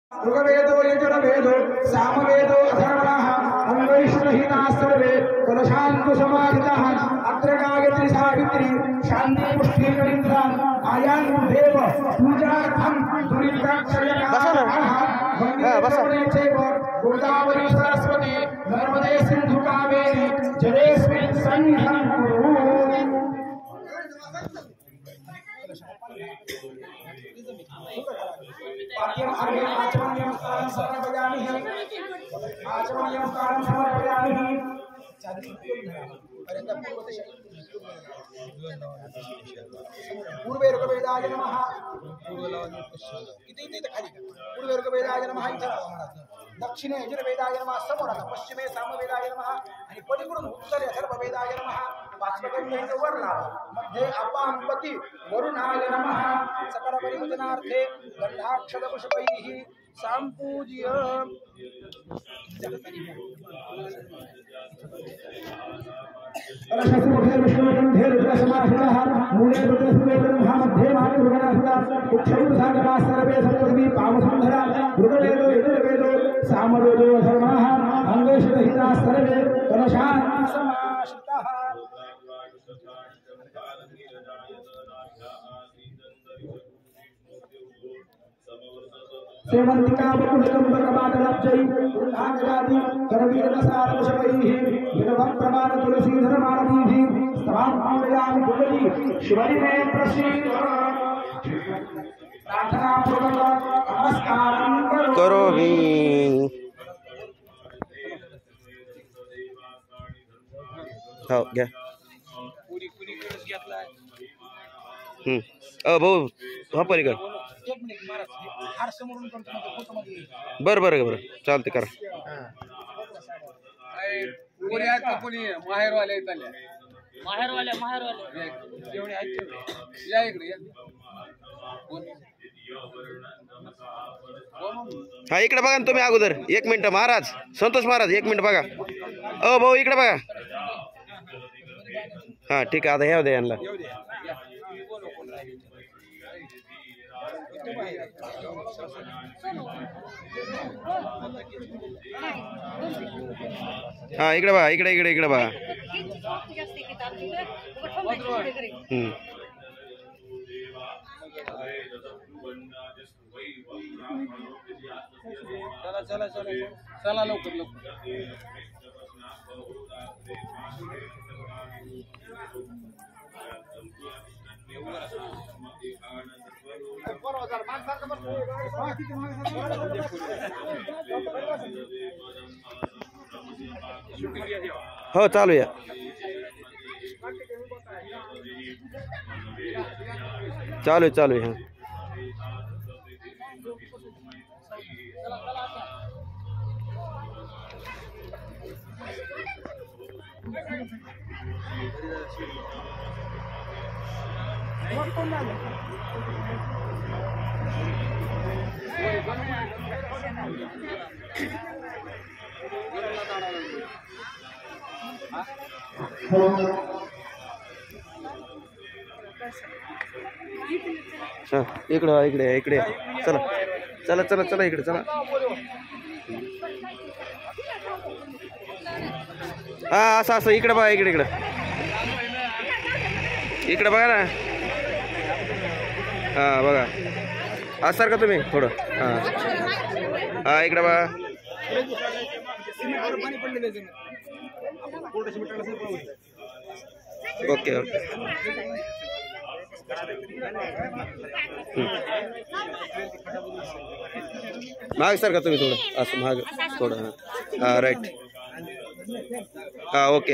ऋग्वेदो यजुर्वेदो सामवेदो अथर्वणः अन्वैष्णहीनाः सर्वे कलशान्तु समाहिताः अत्र गायत्री सावित्री शान्ति पुष्टि करीन्द्रान् आयान्मुदेव पूजार्थं दुरिताक्षयकाः वन्दे चैव गोदावरी सरस्वती नर्मदे सिन्धु कावेरी जलेऽस्मिन् सन्निधं कुरु। पूर्वे ऋग्वेदाय नमः पूर्वे ऋग्वेदाय नमः दक्षिणे यजुर्वेदाय नमः समोरात पश्चिमे सामवेदाय नमः आणि पलीकडून उत्तरे अथर्ववेदाय नमः पाचकन्ये वर्णा मध्ये अपांपति वरुणाय नमः सकल परिवचनार्थे गंधाक्षत पुष्पैः संपूज्य अलशसुमुखे विष्णुगंधे रुद्रसमाहितः मूले रुद्रसुते ब्रह्ममध्ये मातृगणासुता उक्षौसागरा सर्वे सप्तमी पावसुंधरा ऋग्वेदो यजुर्वेदो सामवेदो अथर्वणः अंगेषुरहिताः सर्वे कलशान् समाश्रिताः। सेवंतिका वकुलकंबकपाटलब्जै उल्लांघनादि करवीरदसारपुष्पैः विलवप्रमाण तुलसीधर मालतीभिः स्तवाम्यामि भुवनि शिवरि मे प्रसीद प्रार्थनापूर्वक नमस्कारं करोमि। हो घ्या भाऊ हा पलीकड बरं बरं बरं चालते करा। या इकडे हा इकडे बघा ना तुम्ही अगोदर 1 मिनिट महाराज संतोष महाराज 1 मिनिट बघा भाऊ इकडे बघा हा ठीक आहे आता ह्या द्या यांना हा इकडे बघा इकडे इकडे इकडे बघा चला चला चला चला लवकर लवकर हो चालू या चालू चालू हाँ इकडे इकडे इकडे चला चला चला चला इकडे चला हा असं असं इकडे बघा इकडे इकडे इकडे बघा ना हा बघा असं सारखं तुम्ही थोडं हा हा इकडे बघा ओके ओके महाग सारखं तुम्ही थोडं असं महाग थोडं हा राईट हा ओके